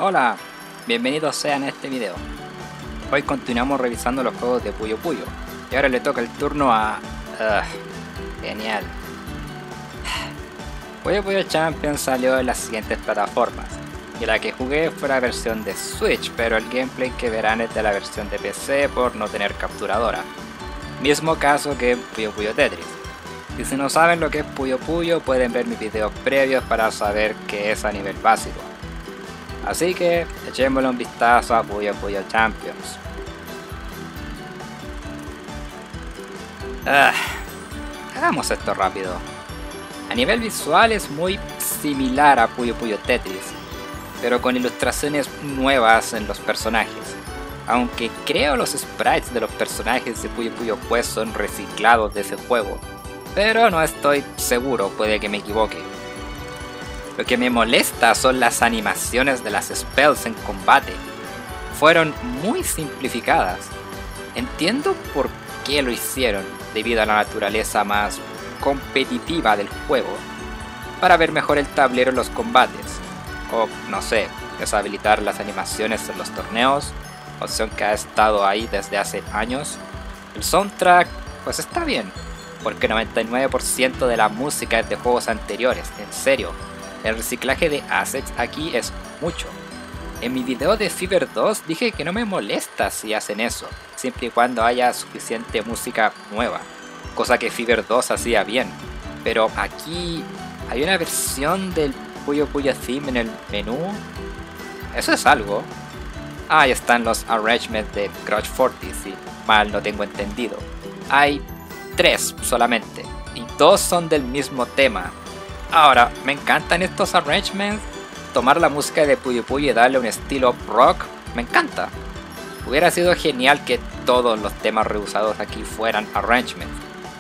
Hola, bienvenidos sean a este video. Hoy continuamos revisando los juegos de Puyo Puyo y ahora le toca el turno a... genial. Puyo Puyo Champions salió en las siguientes plataformas y la que jugué fue la versión de Switch, pero el gameplay que verán es de la versión de PC por no tener capturadora. Mismo caso que Puyo Puyo Tetris. Y si no saben lo que es Puyo Puyo, pueden ver mis videos previos para saber qué es a nivel básico. Así que echémosle un vistazo a Puyo Puyo Champions. Hagamos esto rápido. A nivel visual es muy similar a Puyo Puyo Tetris, pero con ilustraciones nuevas en los personajes. Aunque creo los sprites de los personajes de Puyo Puyo Quest son reciclados de ese juego, pero no estoy seguro, puede que me equivoque. Lo que me molesta son las animaciones de las spells en combate. Fueron muy simplificadas. Entiendo por qué lo hicieron, debido a la naturaleza más competitiva del juego, para ver mejor el tablero en los combates. O, no sé, deshabilitar las animaciones en los torneos, opción que ha estado ahí desde hace años. El soundtrack, pues está bien, porque 99% de la música es de juegos anteriores, en serio. El reciclaje de assets aquí es mucho. En mi video de Fever 2 dije que no me molesta si hacen eso, siempre y cuando haya suficiente música nueva, cosa que Fever 2 hacía bien. Pero aquí hay una versión del Puyo Puyo Theme en el menú. Eso es algo. Ahí están los arrangements de Crush 40, si mal no tengo entendido. Hay 3 solamente, y 2 son del mismo tema. Ahora, me encantan estos arrangements. Tomar la música de Puyo Puyo y darle un estilo rock, me encanta. Hubiera sido genial que todos los temas reusados aquí fueran arrangements.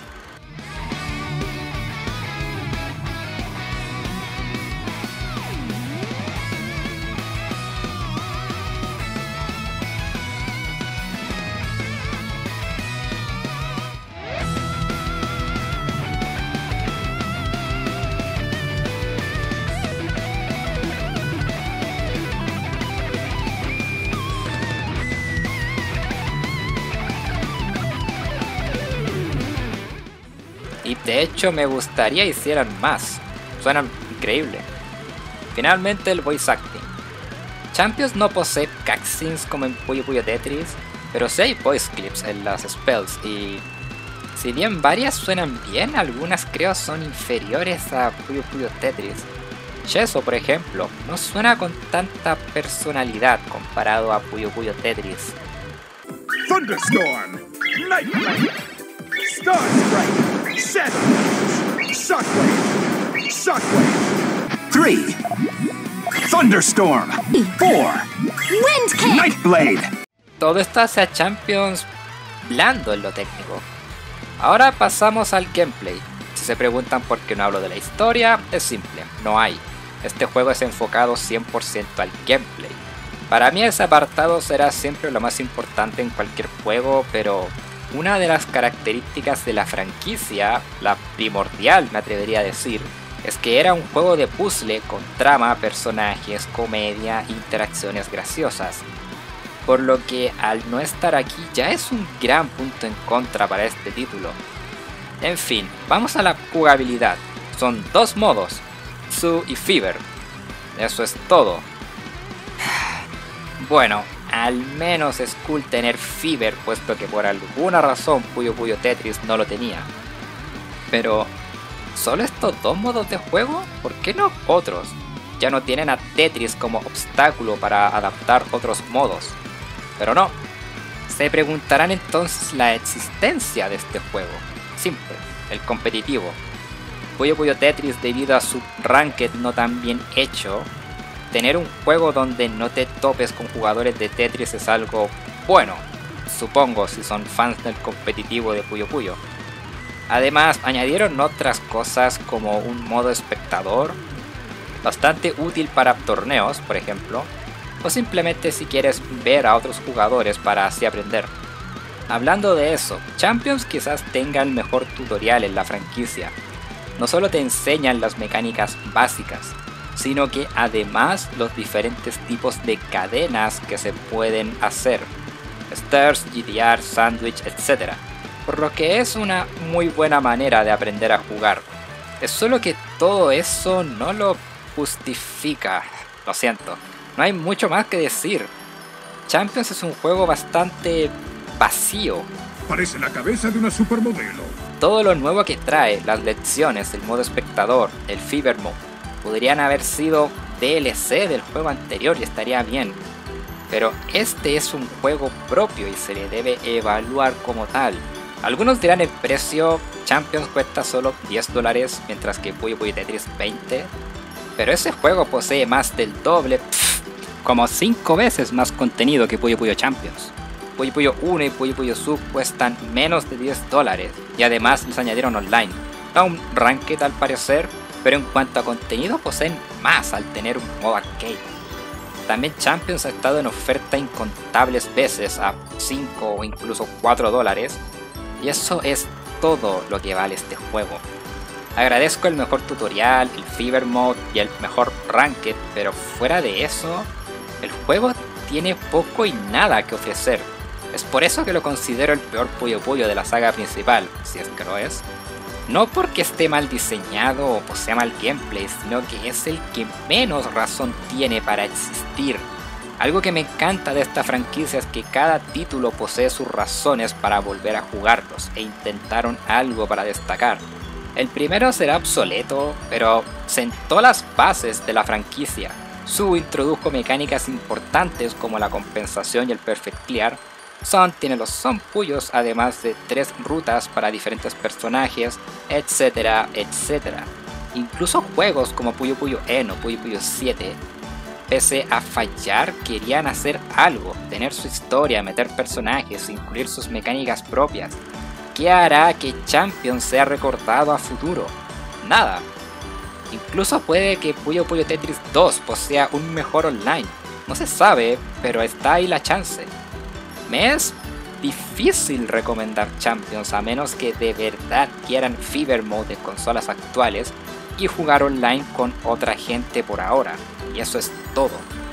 Y de hecho me gustaría hicieran más, suenan increíble. Finalmente el voice acting. Champions no posee cutscenes como en Puyo Puyo Tetris, pero sí hay voice clips en las spells y si bien varias suenan bien, algunas creo son inferiores a Puyo Puyo Tetris. Cheso, por ejemplo, no suena con tanta personalidad comparado a Puyo Puyo Tetris. Thunderstorm, Nightblade, Star Strike, Shadow, Shockwave, Shockwave. 3. Thunderstorm. 4. Wind Kick. Nightblade. Todo esto hace a Champions blando en lo técnico. Ahora pasamos al gameplay. Si se preguntan por qué no hablo de la historia, es simple, no hay. Este juego es enfocado 100% al gameplay. Para mí ese apartado será siempre lo más importante en cualquier juego, pero una de las características de la franquicia, la primordial me atrevería a decir, es que era un juego de puzzle con trama, personajes, comedia, interacciones graciosas. Por lo que al no estar aquí ya es un gran punto en contra para este título. En fin, vamos a la jugabilidad. Son 2 modos, Tsu y Fever. Eso es todo. Bueno, al menos es cool tener Fever, puesto que por alguna razón Puyo Puyo Tetris no lo tenía. Pero, ¿solo estos 2 modos de juego? ¿Por qué no otros? Ya no tienen a Tetris como obstáculo para adaptar otros modos. Pero no. Se preguntarán entonces la existencia de este juego. Simple, el competitivo. Puyo Puyo Tetris, debido a su ranked no tan bien hecho, tener un juego donde no te topes con jugadores de Tetris es algo bueno, supongo, si son fans del competitivo de Puyo Puyo. Además, añadieron otras cosas como un modo espectador, bastante útil para torneos, por ejemplo, o simplemente si quieres ver a otros jugadores para así aprender. Hablando de eso, Champions quizás tenga el mejor tutorial en la franquicia. No solo te enseñan las mecánicas básicas, sino que además los diferentes tipos de cadenas que se pueden hacer, Stairs, GDR, Sandwich, etc. Por lo que es una muy buena manera de aprender a jugar. Es solo que todo eso no lo justifica, lo siento, no hay mucho más que decir. Champions es un juego bastante vacío. Parece la cabeza de una supermodelo. Todo lo nuevo que trae, las lecciones, el modo espectador, el Fever Mode, podrían haber sido DLC del juego anterior y estaría bien. Pero este es un juego propio y se le debe evaluar como tal. Algunos dirán el precio, Champions cuesta solo $10, mientras que Puyo Puyo Tetris 20. Pero ese juego posee más del doble, como 5 veces más contenido que Puyo Puyo Champions. Puyo Puyo 1 y Puyo Puyo Sub cuestan menos de $10 y además les añadieron online. No un ranked al parecer, pero en cuanto a contenido poseen más al tener un modo arcade. También Champions ha estado en oferta incontables veces a 5 o incluso $4 y eso es todo lo que vale este juego. Agradezco el mejor tutorial, el Fever Mode y el mejor ranked, pero fuera de eso, el juego tiene poco y nada que ofrecer. Es por eso que lo considero el peor Puyo Puyo de la saga principal, si es que lo es. No porque esté mal diseñado o posea mal gameplay, sino que es el que menos razón tiene para existir. Algo que me encanta de esta franquicia es que cada título posee sus razones para volver a jugarlos e intentaron algo para destacar. El primero será obsoleto, pero sentó las bases de la franquicia. Su introdujo mecánicas importantes como la compensación y el perfect clear. Sun tiene los Sun Puyos, además de 3 rutas para diferentes personajes, etcétera, etcétera. Incluso juegos como Puyo Puyo N o Puyo Puyo 7, pese a fallar, querían hacer algo, tener su historia, meter personajes, incluir sus mecánicas propias. ¿Qué hará que Champions sea recordado a futuro? Nada. Incluso puede que Puyo Puyo Tetris 2 posea un mejor online. No se sabe, pero está ahí la chance. Me es difícil recomendar Champions a menos que de verdad quieran Fever Mode de consolas actuales y jugar online con otra gente por ahora. Y eso es todo.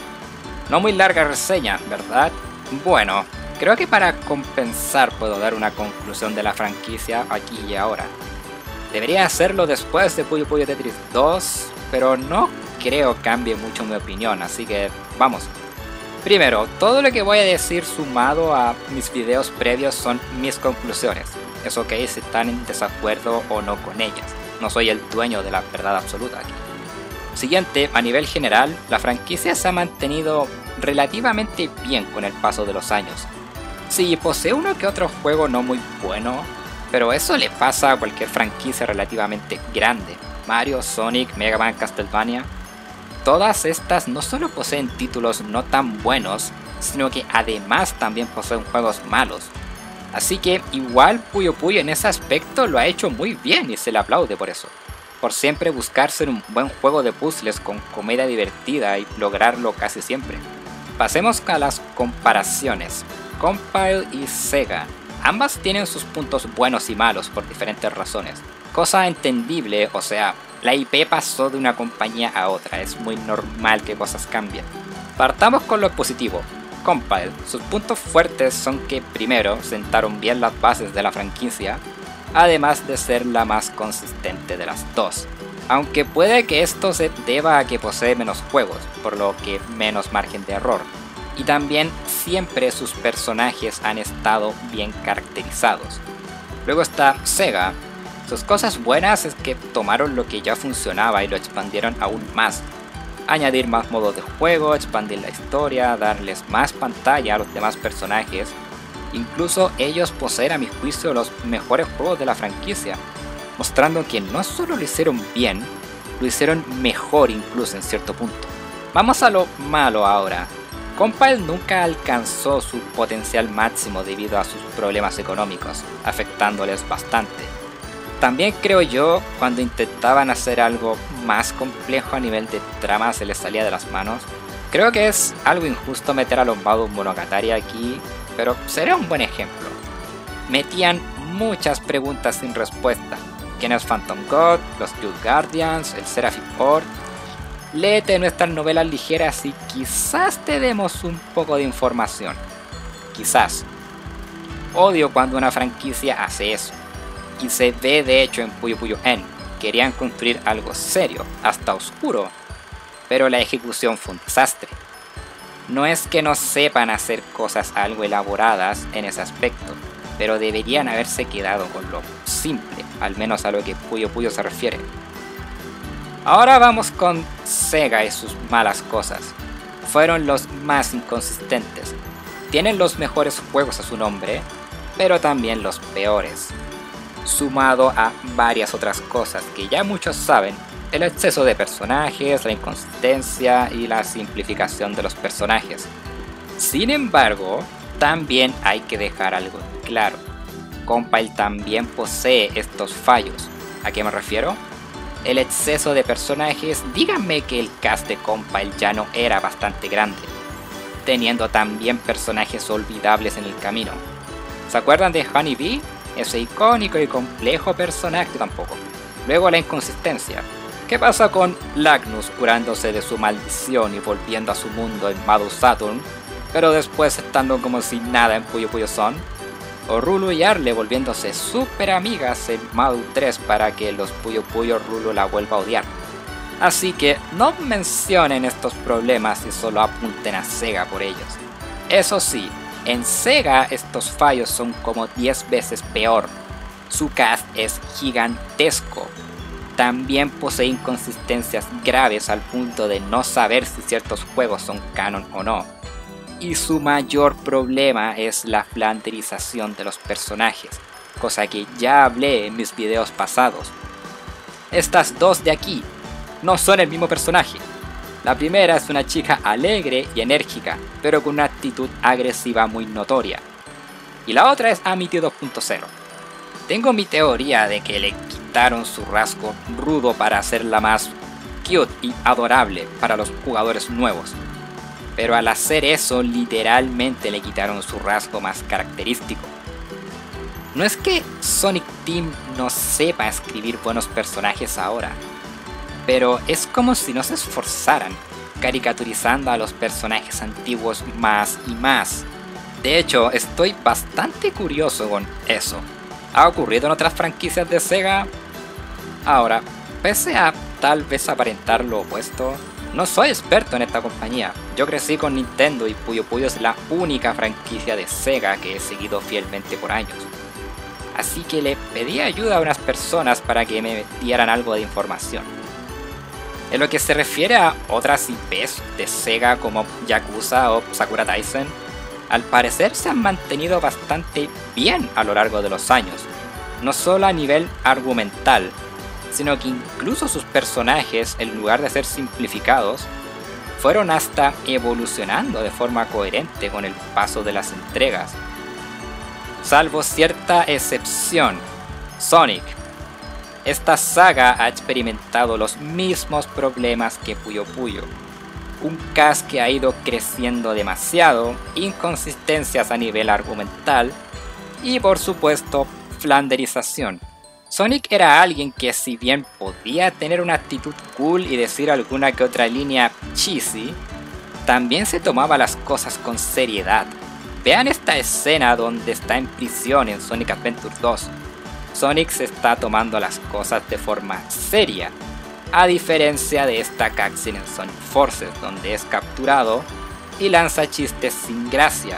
No muy larga reseña, ¿verdad? Bueno, creo que para compensar puedo dar una conclusión de la franquicia aquí y ahora. Debería hacerlo después de Puyo Puyo Tetris 2, pero no creo cambie mucho mi opinión, así que vamos. Primero, todo lo que voy a decir sumado a mis videos previos son mis conclusiones. Es ok si están en desacuerdo o no con ellas. No soy el dueño de la verdad absoluta aquí. Siguiente, a nivel general, la franquicia se ha mantenido relativamente bien con el paso de los años. Sí, posee uno que otro juego no muy bueno, pero eso le pasa a cualquier franquicia relativamente grande. Mario, Sonic, Mega Man, Castlevania. Todas estas no solo poseen títulos no tan buenos, sino que además también poseen juegos malos. Así que igual Puyo Puyo en ese aspecto lo ha hecho muy bien y se le aplaude por eso. Por siempre buscar ser un buen juego de puzzles con comedia divertida y lograrlo casi siempre. Pasemos a las comparaciones. Compile y Sega. Ambas tienen sus puntos buenos y malos por diferentes razones. Cosa entendible, o sea, la IP pasó de una compañía a otra, es muy normal que cosas cambien. Partamos con lo positivo. Compile, sus puntos fuertes son que primero sentaron bien las bases de la franquicia, además de ser la más consistente de las dos. Aunque puede que esto se deba a que posee menos juegos, por lo que menos margen de error. Y también siempre sus personajes han estado bien caracterizados. Luego está Sega. Sus cosas buenas es que tomaron lo que ya funcionaba y lo expandieron aún más. Añadir más modos de juego, expandir la historia, darles más pantalla a los demás personajes. Incluso ellos poseen a mi juicio los mejores juegos de la franquicia, mostrando que no solo lo hicieron bien, lo hicieron mejor incluso en cierto punto. Vamos a lo malo ahora. Compile nunca alcanzó su potencial máximo debido a sus problemas económicos, afectándoles bastante. También creo yo, cuando intentaban hacer algo más complejo a nivel de trama se les salía de las manos. Creo que es algo injusto meter a los modos Monogatari aquí, pero será un buen ejemplo. Metían muchas preguntas sin respuesta. ¿Quién es Phantom God? ¿Los Guild Guardians? ¿El Seraphim Horde? léete nuestras novelas ligeras y quizás te demos un poco de información. Quizás. Odio cuando una franquicia hace eso. Y se ve de hecho en Puyo Puyo N. Querían construir algo serio, hasta oscuro, pero la ejecución fue un desastre. No es que no sepan hacer cosas algo elaboradas en ese aspecto, pero deberían haberse quedado con lo simple, al menos a lo que Puyo Puyo se refiere. Ahora vamos con Sega y sus malas cosas. Fueron los más inconsistentes. Tienen los mejores juegos a su nombre, pero también los peores. Sumado a varias otras cosas que ya muchos saben, el exceso de personajes, la inconsistencia y la simplificación de los personajes. Sin embargo, también hay que dejar algo claro. Compile también posee estos fallos. ¿A qué me refiero? El exceso de personajes, díganme que el cast de Compile ya no era bastante grande, teniendo también personajes olvidables en el camino. ¿Se acuerdan de Honey Bee? Ese icónico y complejo personaje tampoco. Luego la inconsistencia. ¿Qué pasa con Lagnus curándose de su maldición y volviendo a su mundo en Madu Saturn, pero después estando como si nada en Puyo Puyo Son? O Rulu y Arle volviéndose súper amigas en Madu 3 para que los Puyo Puyo Rulu la vuelva a odiar. Así que no mencionen estos problemas y solo apunten a Sega por ellos. Eso sí, en Sega estos fallos son como 10 veces peor. Su cast es gigantesco. También posee inconsistencias graves al punto de no saber si ciertos juegos son canon o no. Y su mayor problema es la flanderización de los personajes, cosa que ya hablé en mis videos pasados. Estas dos de aquí no son el mismo personaje. La primera es una chica alegre y enérgica, pero con una actitud agresiva muy notoria. Y la otra es Amity 2.0. Tengo mi teoría de que le quitaron su rasgo rudo para hacerla más cute y adorable para los jugadores nuevos. Pero al hacer eso literalmente le quitaron su rasgo más característico. No es que Sonic Team no sepa escribir buenos personajes ahora, pero es como si no se esforzaran, caricaturizando a los personajes antiguos más y más. De hecho, estoy bastante curioso con eso. ¿Ha ocurrido en otras franquicias de Sega? Ahora, pese a tal vez aparentar lo opuesto, no soy experto en esta compañía. Yo crecí con Nintendo y Puyo Puyo es la única franquicia de Sega que he seguido fielmente por años. Así que le pedí ayuda a unas personas para que me dieran algo de información. En lo que se refiere a otras IPs de Sega como Yakuza o Sakura Taisen, al parecer se han mantenido bastante bien a lo largo de los años, no solo a nivel argumental, sino que incluso sus personajes, en lugar de ser simplificados, fueron hasta evolucionando de forma coherente con el paso de las entregas. Salvo cierta excepción, Sonic. Esta saga ha experimentado los mismos problemas que Puyo Puyo. Un cast que ha ido creciendo demasiado, inconsistencias a nivel argumental y por supuesto flanderización. Sonic era alguien que si bien podía tener una actitud cool y decir alguna que otra línea cheesy, también se tomaba las cosas con seriedad. Vean esta escena donde está en prisión en Sonic Adventure 2. Sonic se está tomando las cosas de forma seria, a diferencia de esta cutscene en Sonic Forces, donde es capturado y lanza chistes sin gracia.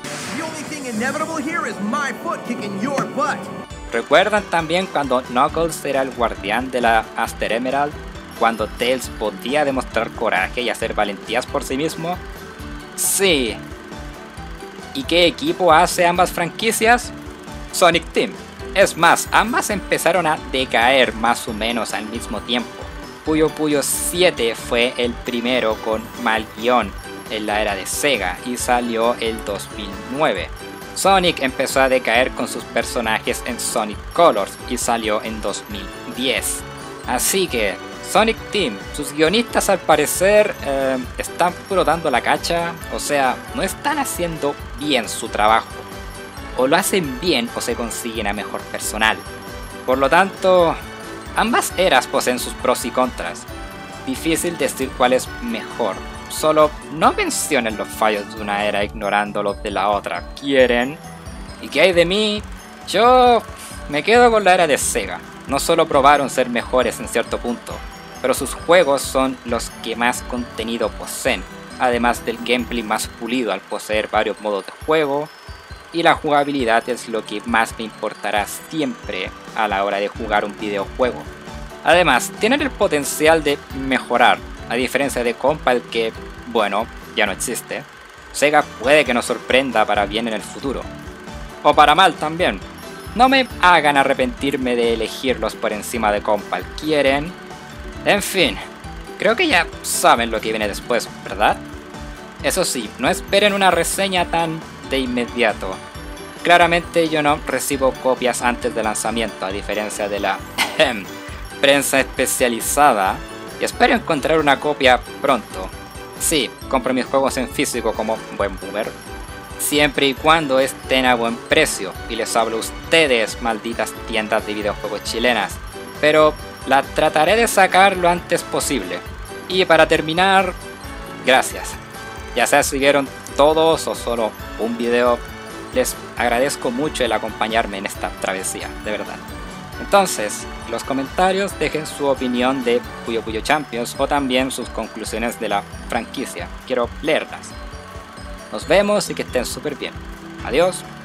¿Recuerdan también cuando Knuckles era el guardián de la Aster Emerald? Cuando Tails podía demostrar coraje y hacer valentías por sí mismo. Sí. ¿Y qué equipo hace ambas franquicias? Sonic Team. Es más, ambas empezaron a decaer más o menos al mismo tiempo. Puyo Puyo 7 fue el primero con mal guión en la era de Sega y salió el 2009. Sonic empezó a decaer con sus personajes en Sonic Colors y salió en 2010. Así que, Sonic Team, sus guionistas al parecer están puro dando la cacha, o sea, no están haciendo bien su trabajo. O lo hacen bien o se consiguen a mejor personal. Por lo tanto, ambas eras poseen sus pros y contras. difícil decir cuál es mejor. Solo no mencionen los fallos de una era ignorando los de la otra. ¿Quieren? ¿Y qué hay de mí? Yo me quedo con la era de Sega. No solo probaron ser mejores en cierto punto, pero sus juegos son los que más contenido poseen, además del gameplay más pulido al poseer varios modos de juego, y la jugabilidad es lo que más me importará siempre a la hora de jugar un videojuego. Además, tienen el potencial de mejorar, a diferencia de Compile que, bueno, ya no existe. Sega puede que nos sorprenda para bien en el futuro, o para mal también. No me hagan arrepentirme de elegirlos por encima de Compile. ¿Quieren? En fin, creo que ya saben lo que viene después, ¿verdad? Eso sí, no esperen una reseña tan de inmediato. Claramente yo no recibo copias antes del lanzamiento, a diferencia de la prensa especializada, y espero encontrar una copia pronto. Sí, compro mis juegos en físico como buen boomer, siempre y cuando estén a buen precio, y les hablo a ustedes, malditas tiendas de videojuegos chilenas, pero la trataré de sacar lo antes posible. Y para terminar, gracias. Ya sea si vieron todos o solo un video, les agradezco mucho el acompañarme en esta travesía, de verdad. Entonces, en los comentarios dejen su opinión de Puyo Puyo Champions o también sus conclusiones de la franquicia. Quiero leerlas. Nos vemos y que estén súper bien. Adiós.